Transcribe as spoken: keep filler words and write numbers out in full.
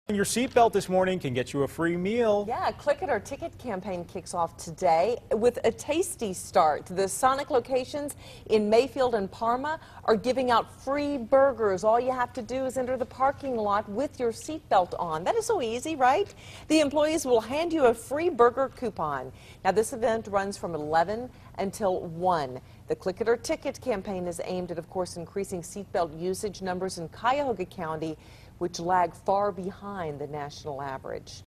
Your seatbelt this morning can get you a free meal. Yeah, Click It or Ticket campaign kicks off today with a tasty start. The Sonic locations in Mayfield and Parma are giving out free burgers. All you have to do is enter the parking lot with your seatbelt on. That is so easy, right? The employees will hand you a free burger coupon. Now, this event runs from eleven until one. The Click It or Ticket campaign is aimed at, of course, increasing seatbelt usage numbers in Cuyahoga County, which lag far behind the national average.